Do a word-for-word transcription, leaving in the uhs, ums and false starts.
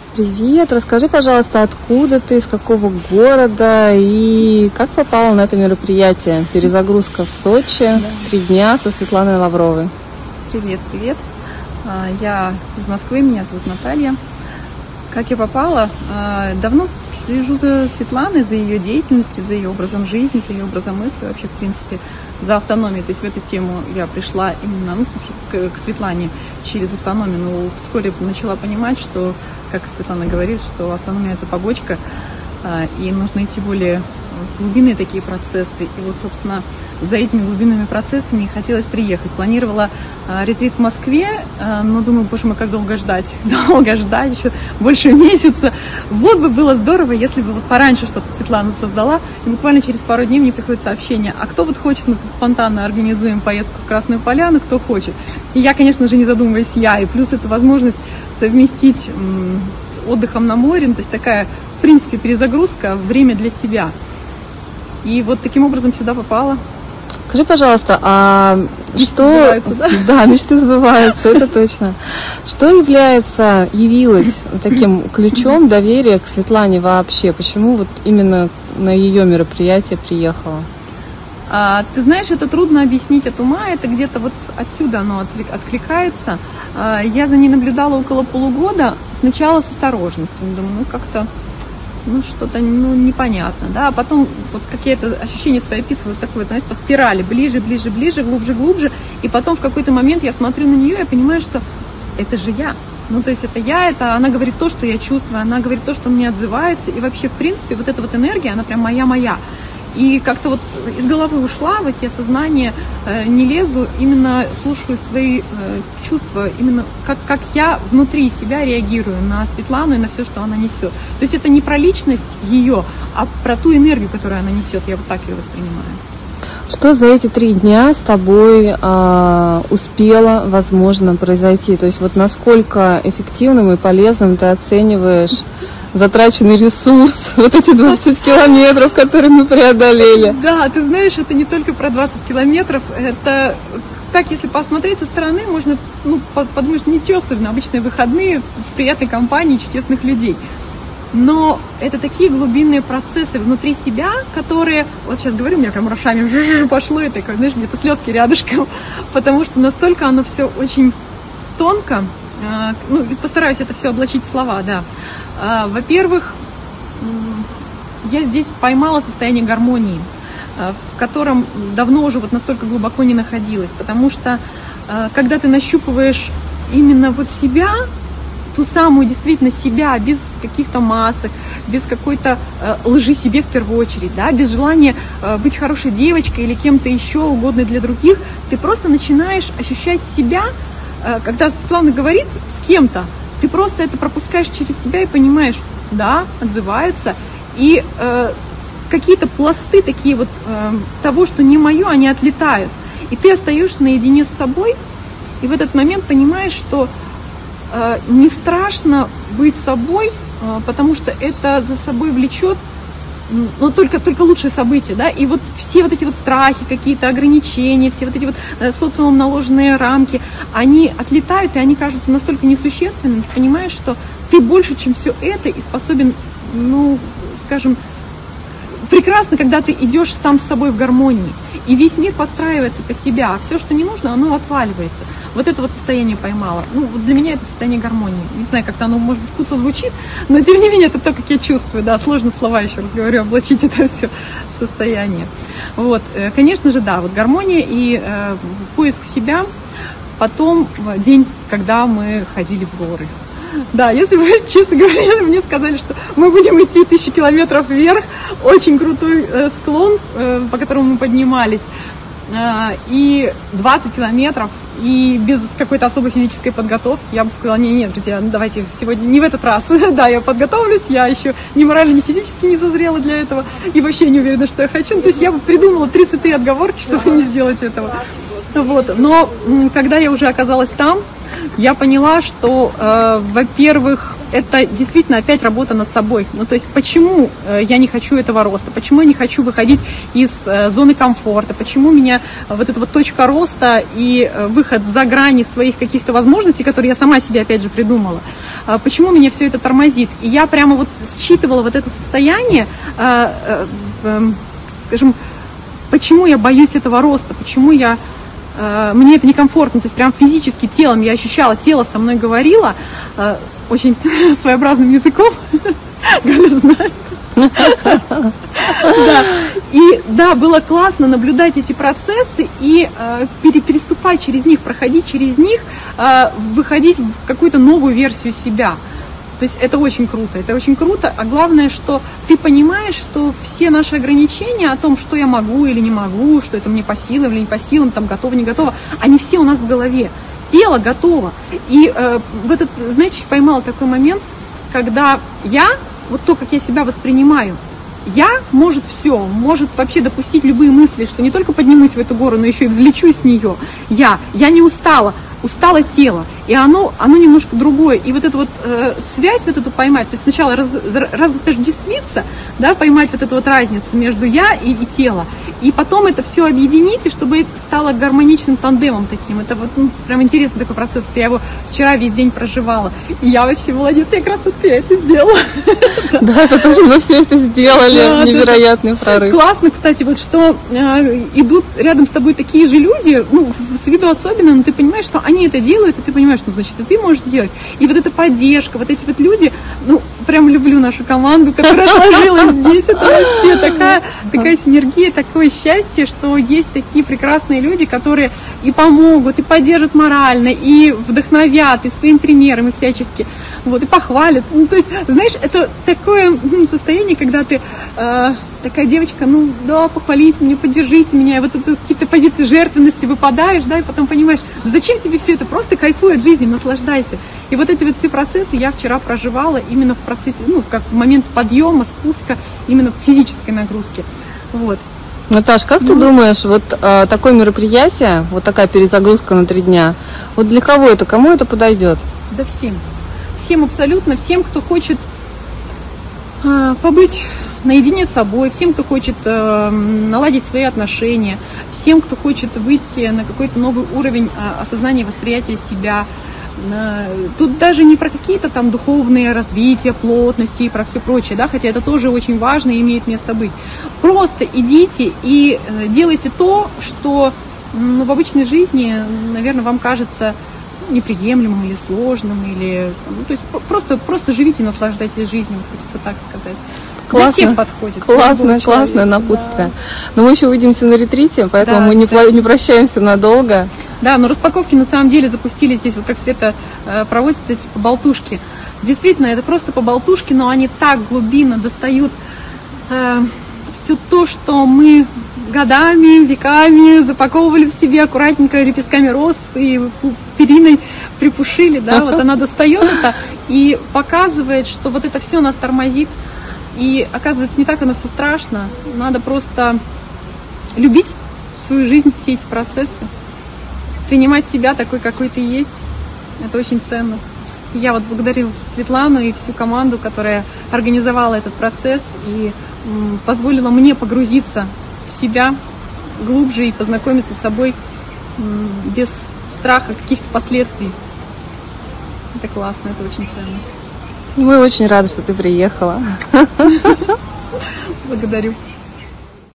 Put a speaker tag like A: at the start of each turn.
A: Привет, расскажи, пожалуйста, откуда ты, из какого города и как попала на это мероприятие? Перезагрузка в Сочи, да. Три дня со Светланой Лавровой.
B: Привет, привет. Я из Москвы, меня зовут Наталья. Как я попала? Давно слежу за Светланой, за ее деятельностью, за ее образом жизни, за ее образом мысли, вообще, в принципе, за автономией. То есть в эту тему я пришла именно, ну, в смысле, к, к Светлане через автономию, но вскоре начала понимать, что, как Светлана говорит, что автономия – это побочка, и нужно идти более глубинные такие процессы. И вот, собственно, за этими глубинными процессами хотелось приехать. Планировала э, ретрит в Москве, э, но думаю, боже мой, как долго ждать. Долго ждать, еще больше месяца. Вот бы было здорово, если бы вот пораньше что-то Светлана создала. И буквально через пару дней мне приходит сообщение: а кто вот хочет, мы тут спонтанно организуем поездку в Красную Поляну, кто хочет. И я, конечно же, не задумываясь, я. И плюс это возможность совместить м, с отдыхом на море. Ну, то есть такая, в принципе, перезагрузка, время для себя. И вот таким образом сюда попала.
A: Скажи, пожалуйста, а
B: мечты
A: что...
B: сбываются, да?
A: Да, мечты сбываются, это точно. Что является, явилось таким ключом доверия к Светлане вообще? Почему вот именно на ее мероприятие приехала?
B: А, ты знаешь, это трудно объяснить от ума, это где-то вот отсюда оно откликается. А, я за ней наблюдала около полугода, сначала с осторожностью, думаю, ну как-то... ну, что-то, ну, непонятно, да, а потом, вот как я это ощущение свои описываю, такое, знаете, по спирали, ближе, ближе, ближе, глубже, глубже, и потом в какой-то момент я смотрю на нее, я понимаю, что это же я, ну, то есть это я, это она говорит то, что я чувствую, она говорит то, что мне отзывается, и вообще, в принципе, вот эта вот энергия, она прям моя-моя. И как-то вот из головы ушла в эти осознания, э, не лезу, именно слушаю свои э, чувства, именно как, как я внутри себя реагирую на Светлану и на все, что она несет. То есть это не про личность ее, а про ту энергию, которую она несет. Я вот так ее воспринимаю.
A: Что за эти три дня с тобой э, успело, возможно, произойти? То есть вот насколько эффективным и полезным ты оцениваешь затраченный ресурс, вот эти двадцать километров, которые мы преодолели?
B: Да, ты знаешь, это не только про двадцать километров, это так, если посмотреть со стороны, можно, ну, подумаешь, ничего особенного, обычные выходные в приятной компании чудесных людей. Но это такие глубинные процессы внутри себя, которые, вот сейчас говорю, у меня прям мурашами пошло, и такое, знаешь, где-то слезки рядышком, потому что настолько оно все очень тонко, ну, постараюсь это все облачить в слова, да. Во-первых, я здесь поймала состояние гармонии, в котором давно уже вот настолько глубоко не находилась, потому что когда ты нащупываешь именно вот себя, ту самую действительно себя, без каких-то масок, без какой-то лжи себе в первую очередь, да, без желания быть хорошей девочкой или кем-то еще угодной для других, ты просто начинаешь ощущать себя, когда Светлана говорит с кем-то, ты просто это пропускаешь через себя и понимаешь, да, отзываются. И э, какие-то пласты такие вот э, того, что не мое, они отлетают. И ты остаешься наедине с собой, и в этот момент понимаешь, что э, не страшно быть собой, э, потому что это за собой влечет, ну, только, только лучшие события, да, и вот все вот эти вот страхи, какие-то ограничения, все вот эти вот э, социумом наложенные рамки, они отлетают, и они кажутся настолько несущественными, ты понимаешь, что ты больше, чем все это, и способен, ну, скажем, прекрасно, когда ты идешь сам с собой в гармонии, и весь мир подстраивается под тебя, а все, что не нужно, оно отваливается. Вот это вот состояние поймала. Ну, вот для меня это состояние гармонии. Не знаю, как-то оно, может быть, куца звучит, но тем не менее это то, как я чувствую, да, сложно в слова, еще раз говорю, облачить это все состояние. Вот, конечно же, да, вот гармония и э, поиск себя. Потом день, когда мы ходили в горы. Да, если бы, честно говоря, если бы мне сказали, что мы будем идти тысячи километров вверх, очень крутой э, склон, э, по которому мы поднимались, э, и двадцать километров, и без какой-то особой физической подготовки, я бы сказала, не, нет, друзья, ну, давайте сегодня не в этот раз, да, я подготовлюсь, я еще ни морально, ни физически не созрела для этого, и вообще не уверена, что я хочу, ну, то есть я бы придумала тридцать три отговорки, чтобы не сделать этого. Вот. Но когда я уже оказалась там, я поняла, что, э, во-первых, это действительно опять работа над собой. Ну, то есть, почему я не хочу этого роста, почему я не хочу выходить из зоны комфорта, почему меня вот эта вот точка роста и выход за грани своих каких-то возможностей, которые я сама себе опять же придумала, почему меня все это тормозит. И я прямо вот считывала вот это состояние, скажем, почему я боюсь этого роста, почему я мне это некомфортно, то есть прям физически телом я ощущала, тело со мной говорило очень своеобразным языком, Галя знает. Да. И да, было классно наблюдать эти процессы и э, переступать через них, проходить через них, э, выходить в какую-то новую версию себя. То есть это очень круто, это очень круто, а главное, что ты понимаешь, что все наши ограничения о том, что я могу или не могу, что это мне по силам или не по силам, там готово, не готово, они все у нас в голове. Тело готово. И э, в этот, знаете, еще поймала такой момент, когда я, вот то, как я себя воспринимаю, я, может, все, может вообще допустить любые мысли, что не только поднимусь в эту гору, но еще и взлечу с нее. Я, я не устала. Устало тело, и оно, оно немножко другое. И вот эту вот э, связь вот эту поймать, то есть сначала раз, разотождествиться, да, поймать вот эту вот разницу между я и, и тело, и потом это все объединить, и чтобы это стало гармоничным тандемом таким. Это вот, ну, прям интересный такой процесс. Я его вчера весь день проживала, и я вообще молодец, я как раз вот я это сделала.
A: Да, это тоже мы все это сделали, невероятный прорыв.
B: Классно, кстати, вот что идут рядом с тобой такие же люди, ну, с виду особенно, но ты понимаешь, что они это делают, и ты понимаешь, ну, значит, и ты можешь сделать. И вот эта поддержка, вот эти вот люди, ну, прям люблю нашу команду, которая сложилась здесь. Это вообще такая, такая синергия, такое счастье, что есть такие прекрасные люди, которые и помогут, и поддержат морально, и вдохновят, и своим примером, и всячески, вот, и похвалят. Ну, то есть, знаешь, это такое состояние, когда ты э, такая девочка, ну, да, похвалите меня, поддержите меня, и вот это какие-то позиции жертвенности выпадаешь, да, и потом понимаешь, зачем тебе все это, просто кайфуй от жизни, наслаждайся. И вот эти вот все процессы я вчера проживала именно в процессе, ну, как в момент подъема, спуска, именно физической нагрузки. Вот.
A: Наташ, как ну, ты думаешь, вот а, такое мероприятие, вот такая перезагрузка на три дня, вот для кого это, кому это подойдет?
B: Да всем. Всем абсолютно, всем, кто хочет а, побыть наедине с собой, всем, кто хочет э, наладить свои отношения, всем, кто хочет выйти на какой-то новый уровень э, осознания и восприятия себя. Э, тут даже не про какие-то там духовные развития, плотности и про все прочее, да, хотя это тоже очень важно и имеет место быть. Просто идите и э, делайте то, что ну, в обычной жизни, наверное, вам кажется неприемлемым или сложным, или ну, то есть просто, просто живите, наслаждайтесь жизнью, вот хочется так сказать.
A: Классно,
B: для всех подходит.
A: Классное, классное напутствие. Да. Но мы еще увидимся на ретрите, поэтому да, мы не, не прощаемся надолго.
B: Да, но распаковки на самом деле запустили здесь, вот как Света э, проводит эти поболтушки. Действительно, это просто поболтушки, но они так глубинно достают э, все то, что мы годами, веками запаковывали в себе аккуратненько лепестками роз и периной припушили, да, вот она достает это и показывает, что вот это все нас тормозит. И оказывается, не так оно все страшно. Надо просто любить свою жизнь, все эти процессы, принимать себя такой, какой ты есть. Это очень ценно. Я вот благодарю Светлану и всю команду, которая организовала этот процесс и м, позволила мне погрузиться в себя глубже и познакомиться с собой м, без страха каких-то последствий. Это классно, это очень ценно.
A: Мы очень рады, что ты приехала.
B: Благодарю.